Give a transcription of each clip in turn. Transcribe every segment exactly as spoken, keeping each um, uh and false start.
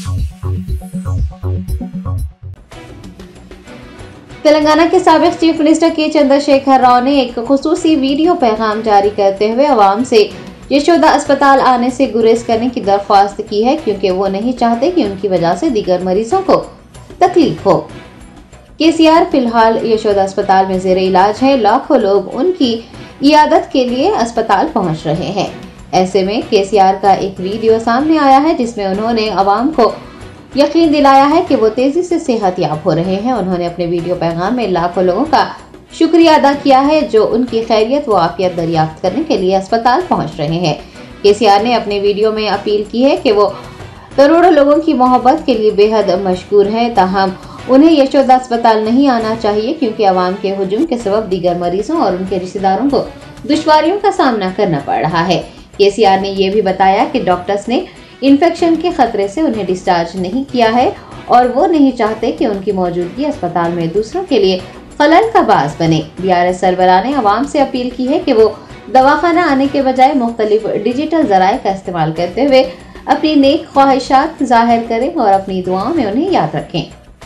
तेलंगाना के साबिक chief minister के चंद्रशेखर राव ने एक खुसूसी वीडियो पैगाम जारी करते हुए आवाम से यशोदा अस्पताल आने से गुरेज करने की दरख्वास्त की है, क्योंकि वो नहीं चाहते कि उनकी वजह से दीगर मरीजों को तकलीफ हो। केसीआर फिलहाल यशोदा अस्पताल में जेर इलाज है। लाखों लोग उनकी इयादत के लिए अस्पताल पहुंच रहे हैं। ऐसे में केसीआर का एक वीडियो सामने आया है जिसमें उन्होंने आवाम को यकीन दिलाया है कि वो तेजी से सेहतयाब हो रहे हैं। उन्होंने अपने वीडियो पैगाम में लाखों लोगों का शुक्रिया अदा किया है जो उनकी खैरियत व आफियत दरियाफ्त करने के लिए अस्पताल पहुंच रहे हैं। केसीआर ने अपने वीडियो में अपील की है कि वो करोड़ों लोगों की मोहब्बत के लिए बेहद मशकूर है, ताहम उन्हें यशोदा अस्पताल नहीं आना चाहिए, क्योंकि आवाम के हुजूम के सबब दीगर मरीजों और उनके रिश्तेदारों को दुश्वारियों का सामना करना पड़ रहा है। केसीआर ने यह भी बताया कि डॉक्टर्स ने इन्फेक्शन के खतरे से उन्हें डिस्चार्ज नहीं किया है और वो नहीं चाहते कि उनकी मौजूदगी अस्पताल में दूसरों के लिए खलल का बास बने। बीआरएस सरबराह ने आवाम से अपील की है कि वो दवाखाना आने के बजाय मुख्तलिफ डिजिटल जराये का इस्तेमाल करते हुए अपनी नेक ख्वाहिशात जाहिर करें और अपनी दुआओं में उन्हें याद रखें।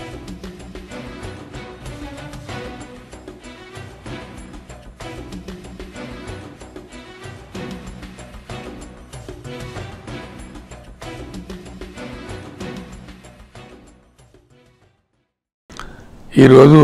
ఈరోజు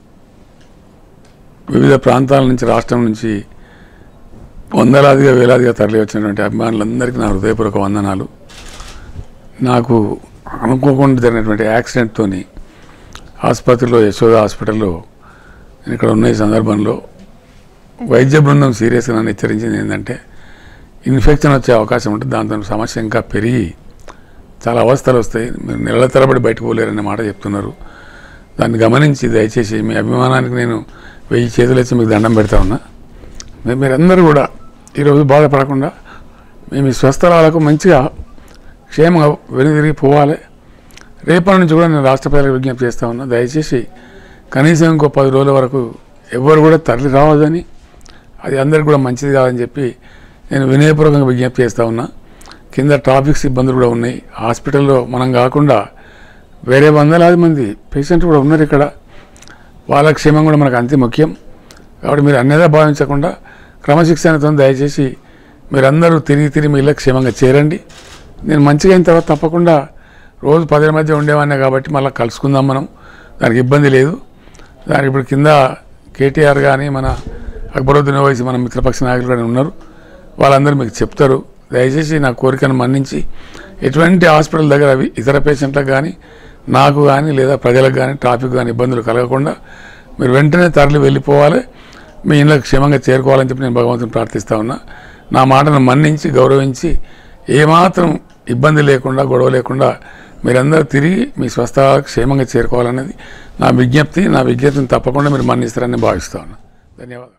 వివిధ ప్రాంతాల నుంచి రాష్ట్రం నుంచి వందలాదిగా వేలాదిగా తరలి వచ్చినటువంటి అభిమానులందరికీ నా హృదయపూర్వక వందనాలు. నాకు అనుకోకుండా జరిగినటువంటి యాక్సిడెంట్తో ఆసుపత్రిలో యశోద హాస్పిటల్లో నేను ఇక్కడ ఉన్న ఈ సందర్భంలో వైద్య బృందం సీరియస్గా నన్ను హెచ్చరించింది ఏంటంటే ఇన్ఫెక్షన్ వచ్చే అవకాశం ఉంటుంది, దాంతో సమస్య ఇంకా పెరిగి చాలా అవస్థలు వస్తాయి, మీరు నెలల తరబడి బయటకు పోలేరనే మాట చెప్తున్నారు. దాన్ని గమనించి దయచేసి మీ అభిమానానికి నేను వెయ్యి చేతులు వచ్చి మీకు దండం పెడతా ఉన్నా. మీరందరూ కూడా ఈరోజు బాధపడకుండా మేము ఈ స్వస్థలాలకు మంచిగా క్షేమంగా వెనుదిరిగి పోవాలి. రేపటి నుంచి కూడా నేను రాష్ట్ర ప్రజలకు విజ్ఞప్తి చేస్తూ ఉన్నా, దయచేసి కనీసం ఇంకో పది రోజుల వరకు ఎవ్వరు కూడా తరలి రావద్దని, అది అందరికి కూడా మంచిది కాదని చెప్పి నేను వినయపూర్వకంగా విజ్ఞప్తి చేస్తూ ఉన్నా. కింద ట్రాఫిక్ సిబ్బందులు కూడా ఉన్నాయి. హాస్పిటల్లో మనం కాకుండా వేరే వందలాది మంది పేషెంట్లు కూడా ఉన్నారు ఇక్కడ, వాళ్ళ క్షేమం కూడా మనకు అంతే ముఖ్యం. కాబట్టి మీరు అన్నేదా భావించకుండా క్రమశిక్షణతో దయచేసి మీరందరూ తిరిగి తిరిగి మీ ఇళ్ళ క్షేమంగా చేరండి. నేను మంచిగా అయిన తర్వాత తప్పకుండా రోజు పది మధ్య ఉండేవాడినే కాబట్టి మళ్ళీ కలుసుకుందాం మనం, దానికి ఇబ్బంది లేదు. దానికి ఇప్పుడు కింద కేటీఆర్ కానీ మన అక్బరుద్దీన్ ఓవైసీ మన మిత్రపక్ష నాయకులు కానీ ఉన్నారు, వాళ్ళందరూ మీకు చెప్తారు. దయచేసి నా కోరికను మన్నించి ఎటువంటి హాస్పిటల్ దగ్గర ఇతర పేషెంట్లకు కానీ నాకు కానీ లేదా ప్రజలకు కానీ ట్రాఫిక్ కానీ ఇబ్బందులు కలగకుండా మీరు వెంటనే తరలి వెళ్ళిపోవాలి, మీ ఇళ్ళకి క్షేమంగా చేరుకోవాలని చెప్పి నేను భగవంతుని ప్రార్థిస్తూ ఉన్నా. నా మాటను మన్నించి గౌరవించి ఏమాత్రం ఇబ్బంది లేకుండా గొడవ లేకుండా మీరందరూ తిరిగి మీ స్వస్థలాలకు క్షేమంగా చేరుకోవాలనేది నా విజ్ఞప్తి. నా విజ్ఞప్తిని తప్పకుండా మీరు మన్నిస్తారని భావిస్తూ ఉన్నా. ధన్యవాదాలు.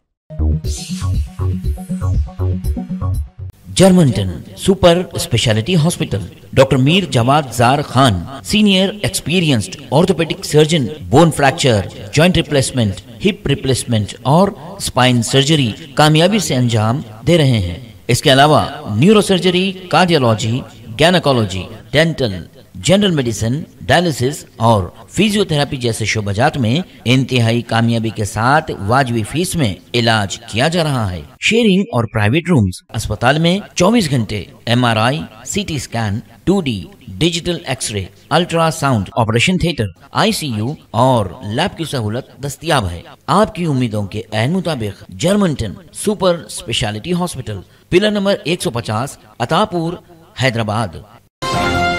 Germanten super speciality hospital, doctor Mir Jawad Zar Khan, senior experienced orthopaedic surgeon, bone fracture, joint replacement, hip replacement और स्पाइन सर्जरी कामयाबी से अंजाम दे रहे हैं। इसके अलावा neuro surgery, cardiology, gynaecology, dental, general medicine, dialysis और फिजियोथेरेपी जैसे शोबाजात में इंतहाई कामयाबी के साथ वाजबी फीस में इलाज किया जा रहा है। शेयरिंग और प्राइवेट रूम्स। अस्पताल में चौबीस घंटे MRI, CT scan, two D, digital X ray, ultrasound, operation theatre, ICU और लैब की सहूलत दस्तयाब है। आपकी उम्मीदों के ऐन मुताबिक Germanten super speciality hospital, pillar number एक सौ पचास, अतापुर, हैदराबाद।